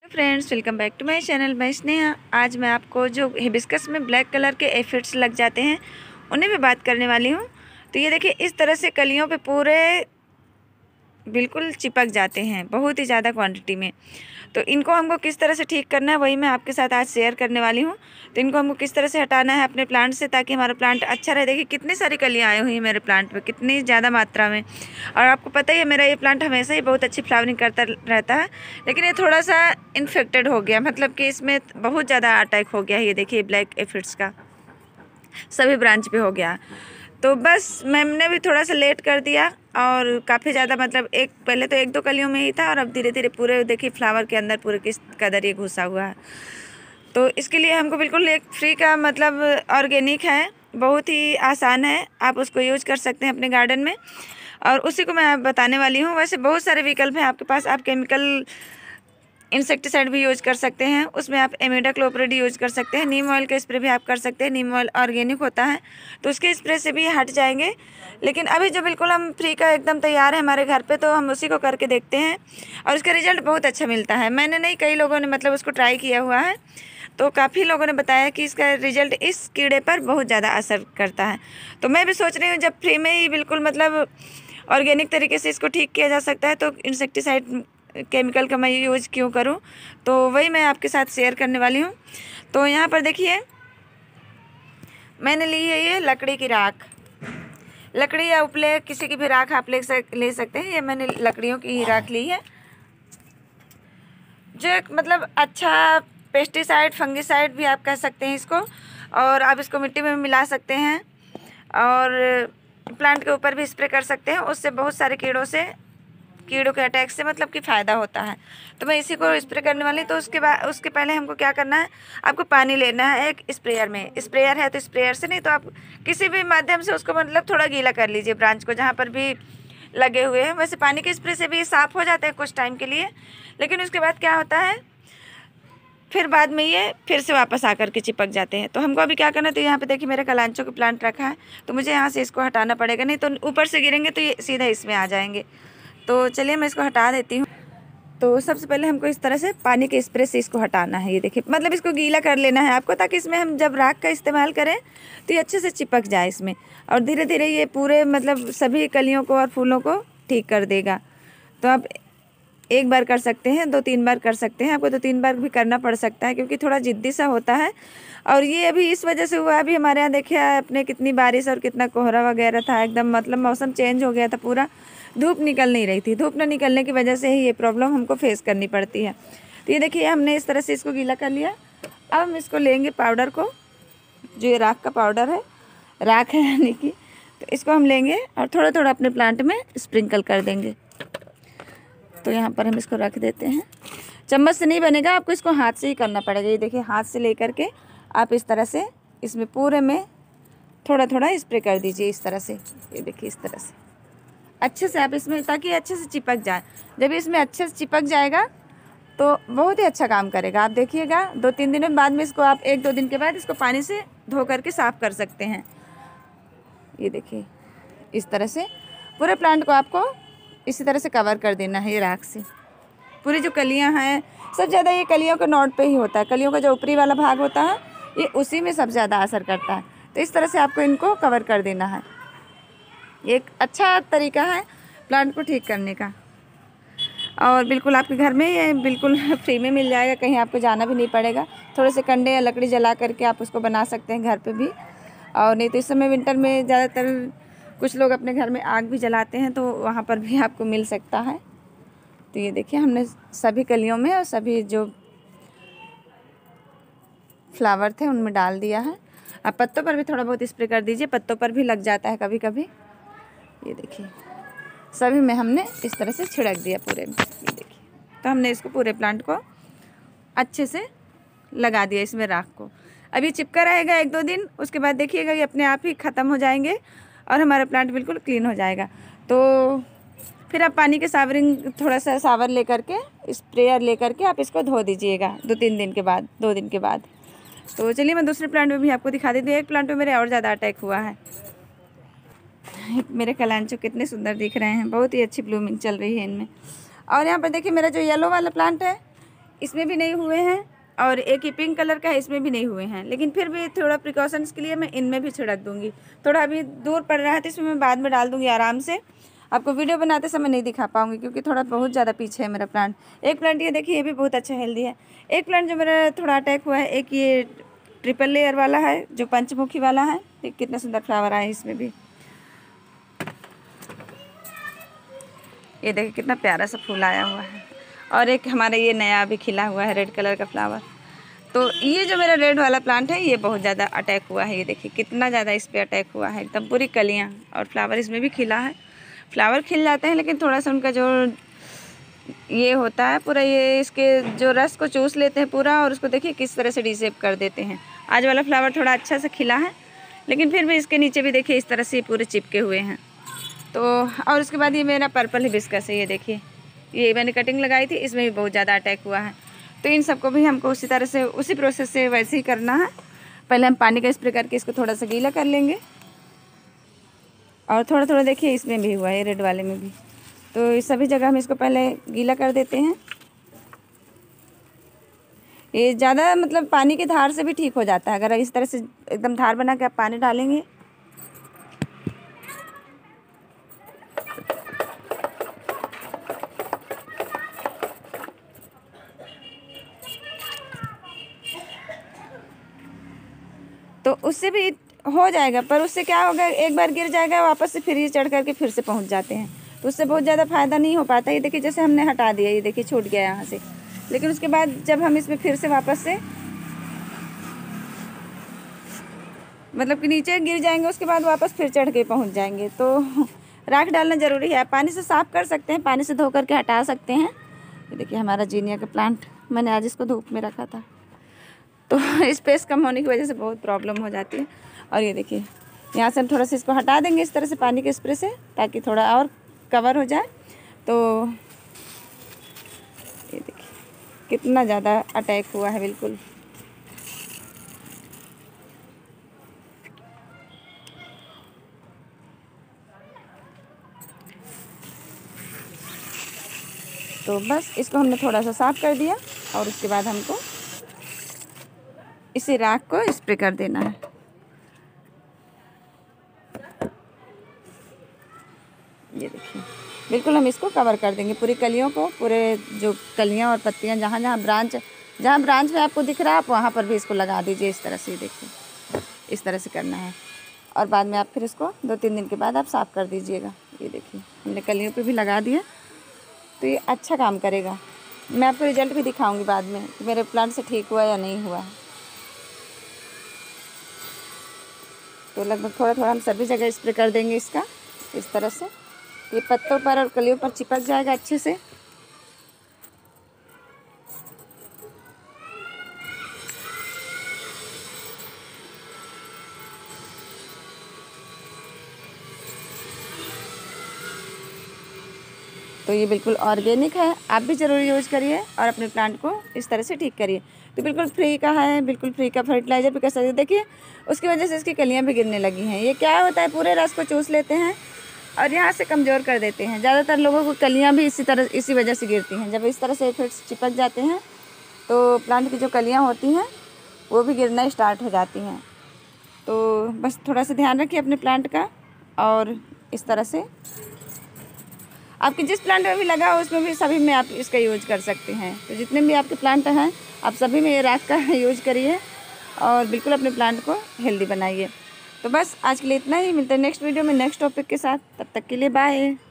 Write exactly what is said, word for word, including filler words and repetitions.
Friends, welcome back to my channel. मैं स्नेहा। आज मैं आपको जो हिबिस्कस में ब्लैक कलर के एफिड्स लग जाते हैं उन्हें भी बात करने वाली हूँ। तो ये देखिए, इस तरह से कलियों पे पूरे बिल्कुल चिपक जाते हैं बहुत ही ज़्यादा क्वांटिटी में। तो इनको हमको किस तरह से ठीक करना है वही मैं आपके साथ आज शेयर करने वाली हूँ। तो इनको हमको किस तरह से हटाना है अपने प्लांट से ताकि हमारा प्लांट अच्छा रहे। देखिए कितनी सारी कलियाँ आई हुई हैं मेरे प्लांट पे, कितनी ज़्यादा मात्रा में। और आपको पता ही है मेरा ये प्लांट हमेशा ही बहुत अच्छी फ्लावरिंग करता रहता है, लेकिन ये थोड़ा सा इन्फेक्टेड हो गया, मतलब कि इसमें बहुत ज़्यादा अटैक हो गया है। ये देखिए ब्लैक एफिड्स का सभी ब्रांच पे हो गया। तो बस मैंने भी थोड़ा सा लेट कर दिया और काफ़ी ज़्यादा, मतलब एक पहले तो एक दो कलियों में ही था और अब धीरे धीरे पूरे देखिए फ्लावर के अंदर पूरे किस कदर ये घुसा हुआ है। तो इसके लिए हमको बिल्कुल एक फ्री का, मतलब ऑर्गेनिक है, बहुत ही आसान है, आप उसको यूज कर सकते हैं अपने गार्डन में। और उसी को मैं बताने वाली हूँ। वैसे बहुत सारे विकल्प हैं आपके पास। आप केमिकल इंसेक्टिसाइड भी यूज कर सकते हैं, उसमें आप इमिडाक्लोप्रिड यूज कर सकते हैं। नीम ऑयल का स्प्रे भी आप कर सकते हैं, नीम ऑयल ऑर्गेनिक होता है तो उसके स्प्रे से भी हट जाएंगे। लेकिन अभी जो बिल्कुल हम फ्री का एकदम तैयार है हमारे घर पे, तो हम उसी को करके देखते हैं और उसका रिजल्ट बहुत अच्छा मिलता है। मैंने नहीं, कई लोगों ने मतलब उसको ट्राई किया हुआ है, तो काफ़ी लोगों ने बताया कि इसका रिजल्ट इस कीड़े पर बहुत ज़्यादा असर करता है। तो मैं भी सोच रही हूँ जब फ्री में ही बिल्कुल मतलब ऑर्गेनिक तरीके से इसको ठीक किया जा सकता है तो इंसेक्टिसाइड केमिकल का मैं यूज़ क्यों करूं। तो वही मैं आपके साथ शेयर करने वाली हूं। तो यहाँ पर देखिए मैंने ली है ये लकड़ी की राख। लकड़ी या उपले किसी की भी राख आप ले सक ले सकते हैं। ये मैंने लकड़ियों की ही राख ली है, जो एक मतलब अच्छा पेस्टिसाइड फंगिसाइड भी आप कह सकते हैं इसको। और आप इसको मिट्टी में मिला सकते हैं और प्लांट के ऊपर भी स्प्रे कर सकते हैं। उससे बहुत सारे कीड़ों से कीड़ों के अटैक से मतलब कि फ़ायदा होता है। तो मैं इसी को स्प्रे करने वाली। तो उसके बाद उसके पहले हमको क्या करना है, आपको पानी लेना है एक स्प्रेयर में। स्प्रेयर है तो स्प्रेयर से, नहीं तो आप किसी भी माध्यम से उसको मतलब थोड़ा गीला कर लीजिए ब्रांच को जहाँ पर भी लगे हुए हैं। वैसे पानी के स्प्रे से भी साफ़ हो जाते हैं कुछ टाइम के लिए, लेकिन उसके बाद क्या होता है फिर बाद में ये फिर से वापस आकर के चिपक जाते हैं। तो हमको अभी क्या करना है, तो यहाँ पे देखिए मेरे कलांचों का प्लांट रखा है, तो मुझे यहाँ से इसको हटाना पड़ेगा, नहीं तो ऊपर से गिरेंगे तो ये सीधा इसमें आ जाएंगे। तो चलिए मैं इसको हटा देती हूँ। तो सबसे पहले हमको इस तरह से पानी के स्प्रे से इसको हटाना है। ये देखिए मतलब इसको गीला कर लेना है आपको, ताकि इसमें हम जब राख का इस्तेमाल करें तो ये अच्छे से चिपक जाए इसमें, और धीरे धीरे ये पूरे मतलब सभी कलियों को और फूलों को ठीक कर देगा। तो आप एक बार कर सकते हैं, दो तीन बार कर सकते हैं, आपको दो तीन बार भी करना पड़ सकता है क्योंकि थोड़ा जिद्दी सा होता है। और ये अभी इस वजह से हुआ, अभी हमारे यहाँ देखिए अपने कितनी बारिश और कितना कोहरा वगैरह था, एकदम मतलब मौसम चेंज हो गया था पूरा, धूप निकल नहीं रही थी। धूप न निकलने की वजह से ही ये प्रॉब्लम हमको फेस करनी पड़ती है। तो ये देखिए हमने इस तरह से इसको गीला कर लिया। अब हम इसको लेंगे पाउडर को, जो ये राख का पाउडर है, राख है यानी कि, तो इसको हम लेंगे और थोड़ा थोड़ा अपने प्लांट में स्प्रिंकल कर देंगे। तो यहाँ पर हम इसको रख देते हैं। चम्मच से नहीं बनेगा, आपको इसको हाथ से ही करना पड़ेगा। ये देखिए हाथ से लेकर के आप इस तरह से इसमें पूरे में थोड़ा थोड़ा स्प्रे कर दीजिए इस तरह से। ये देखिए इस तरह से अच्छे से आप इसमें, ताकि अच्छे से चिपक जाए। जब इसमें अच्छे से चिपक जाएगा तो बहुत ही अच्छा काम करेगा। आप देखिएगा दो तीन दिनों बाद में इसको आप एक दो दिन के बाद इसको पानी से धो करके साफ़ कर सकते हैं। ये देखिए इस तरह से पूरे प्लांट को आपको इसी तरह से कवर कर देना है। ये राख से पूरी जो कलियां हैं, सब ज़्यादा ये कलियों के नोट पे ही होता है। कलियों का जो ऊपरी वाला भाग होता है ये उसी में सब ज़्यादा असर करता है। तो इस तरह से आपको इनको कवर कर देना है। एक अच्छा तरीका है प्लांट को ठीक करने का, और बिल्कुल आपके घर में ये बिल्कुल फ्री में मिल जाएगा, कहीं आपको जाना भी नहीं पड़ेगा। थोड़े से कंडे या लकड़ी जला करके आप उसको बना सकते हैं घर पे भी। और नहीं तो इस समय विंटर में ज़्यादातर कुछ लोग अपने घर में आग भी जलाते हैं, तो वहाँ पर भी आपको मिल सकता है। तो ये देखिए हमने सभी कलियों में और सभी जो फ्लावर थे उनमें डाल दिया है। अब पत्तों पर भी थोड़ा बहुत स्प्रे कर दीजिए, पत्तों पर भी लग जाता है कभी कभी। ये देखिए सभी में हमने इस तरह से छिड़क दिया पूरे में। ये देखिए तो हमने इसको पूरे प्लांट को अच्छे से लगा दिया इसमें राख को। अभी चिपका रहेगा एक दो दिन, उसके बाद देखिएगा ये अपने आप ही ख़त्म हो जाएंगे और हमारा प्लांट बिल्कुल क्लीन हो जाएगा। तो फिर आप पानी के सावरिंग थोड़ा सा सावर ले करके, स्प्रेयर ले करके आप इसको धो दीजिएगा दो तीन दिन के बाद, दो दिन के बाद। तो चलिए मैं दूसरे प्लांट में भी आपको दिखा देती हूँ। एक प्लांट में मेरे और ज़्यादा अटैक हुआ है। मेरे कलांचो कितने सुंदर दिख रहे हैं, बहुत ही अच्छी ब्लूमिंग चल रही है इनमें। और यहाँ पर देखिए मेरा जो येलो वाला प्लांट है, इसमें भी नहीं हुए हैं और एक ही पिंक कलर का है, इसमें भी नहीं हुए हैं, लेकिन फिर भी थोड़ा प्रिकॉशंस के लिए मैं इनमें भी छिड़क दूंगी। थोड़ा अभी दूर पड़ रहा है तो इसमें मैं बाद में डाल दूंगी आराम से। आपको वीडियो बनाते समय नहीं दिखा पाऊंगी क्योंकि थोड़ा बहुत ज़्यादा पीछे है मेरा प्लांट। एक प्लांट ये देखिए, ये भी बहुत अच्छा हेल्दी है। एक प्लांट जो मेरा थोड़ा अटैक हुआ है, एक ये ट्रिपल लेयर वाला है जो पंचमुखी वाला है। देख कितना सुंदर फ्लावर आया है इसमें भी। ये देखिए कितना प्यारा सा फूल आया हुआ है। और एक हमारा ये नया अभी खिला हुआ है रेड कलर का फ्लावर। तो ये जो मेरा रेड वाला प्लांट है ये बहुत ज़्यादा अटैक हुआ है। ये देखिए कितना ज़्यादा इस पर अटैक हुआ है, एकदम पूरी कलियाँ और फ्लावर इसमें भी खिला है। फ्लावर खिल जाते हैं लेकिन थोड़ा सा उनका जो ये होता है पूरा, ये इसके जो रस को चूस लेते हैं पूरा, और उसको देखिए किस तरह से डिसेप कर देते हैं। आज वाला फ्लावर थोड़ा अच्छा से खिला है लेकिन फिर भी इसके नीचे भी देखिए इस तरह से पूरे चिपके हुए हैं। तो और उसके बाद ये मेरा पर्पल हिबिस्कस है। ये देखिए, ये मैंने कटिंग लगाई थी, इसमें भी बहुत ज़्यादा अटैक हुआ है। तो इन सबको भी हमको उसी तरह से उसी प्रोसेस से वैसे ही करना है। पहले हम पानी का स्प्रे करके इसको थोड़ा सा गीला कर लेंगे और थोड़ा थोड़ा देखिए इसमें भी हुआ है, रेड वाले में भी। तो इस सभी जगह हम इसको पहले गीला कर देते हैं। ये ज़्यादा मतलब पानी की धार से भी ठीक हो जाता है। अगर इस तरह से एकदम धार बना के आप पानी डालेंगे तो उससे भी हो जाएगा, पर उससे क्या होगा, एक बार गिर जाएगा वापस से फिर ये चढ़ करके फिर से पहुंच जाते हैं, तो उससे बहुत ज़्यादा फ़ायदा नहीं हो पाता। ये देखिए जैसे हमने हटा दिया, ये देखिए छूट गया यहाँ से, लेकिन उसके बाद जब हम इसमें फिर से वापस से मतलब कि नीचे गिर जाएंगे उसके बाद वापस फिर चढ़ के पहुँच जाएंगे। तो राख डालना ज़रूरी है। पानी से साफ़ कर सकते हैं, पानी से धो करके हटा सकते हैं। ये देखिए हमारा जीनिया का प्लांट, मैंने आज इसको धूप में रखा था तो स्पेस कम होने की वजह से बहुत प्रॉब्लम हो जाती है। और ये देखिए यहाँ से हम थोड़ा सा इसको हटा देंगे इस तरह से पानी के स्प्रे से, ताकि थोड़ा और कवर हो जाए। तो ये देखिए कितना ज़्यादा अटैक हुआ है बिल्कुल। तो बस इसको हमने थोड़ा सा साफ़ कर दिया और उसके बाद हमको इसी राख को स्प्रे कर देना है। ये देखिए बिल्कुल हम इसको कवर कर देंगे पूरी कलियों को, पूरे जो कलियां और पत्तियां जहाँ जहाँ ब्रांच जहाँ ब्रांच में आपको दिख रहा है आप वहाँ पर भी इसको लगा दीजिए इस तरह से। देखिए इस तरह से करना है और बाद में आप फिर इसको दो तीन दिन के बाद आप साफ़ कर दीजिएगा। ये देखिए हमने कलियों पे भी लगा दिया, तो ये अच्छा काम करेगा। मैं आपको रिजल्ट भी दिखाऊंगी बाद में कि मेरे प्लांट से ठीक हुआ या नहीं हुआ। तो लगभग थोड़ा थोड़ा हम सभी जगह स्प्रे कर देंगे इसका, इस तरह से ये पत्तों पर और कलियों पर चिपक जाएगा अच्छे से। तो ये बिल्कुल ऑर्गेनिक है, आप भी ज़रूर यूज करिए और अपने प्लांट को इस तरह से ठीक करिए। तो बिल्कुल फ्री का है, बिल्कुल फ्री का फर्टिलाइज़र भी कर सकते हैं। देखिए उसकी वजह से इसकी कलियां भी गिरने लगी हैं। ये क्या होता है, पूरे रस को चूस लेते हैं और यहाँ से कमज़ोर कर देते हैं। ज़्यादातर लोगों को कलियाँ भी इसी तरह इसी वजह से गिरती हैं। जब इस तरह से फिर चिपक जाते हैं तो प्लांट की जो कलियाँ होती हैं वो भी गिरना स्टार्ट हो जाती हैं। तो बस थोड़ा सा ध्यान रखिए अपने प्लांट का। और इस तरह से आपके जिस प्लांट में भी लगा हो उसमें भी सभी में आप इसका यूज कर सकते हैं। तो जितने भी आपके प्लांट हैं आप सभी में ये राख का यूज करिए और बिल्कुल अपने प्लांट को हेल्दी बनाइए। तो बस आज के लिए इतना ही, मिलते हैं नेक्स्ट वीडियो में नेक्स्ट टॉपिक के साथ। तब तक के लिए बाय।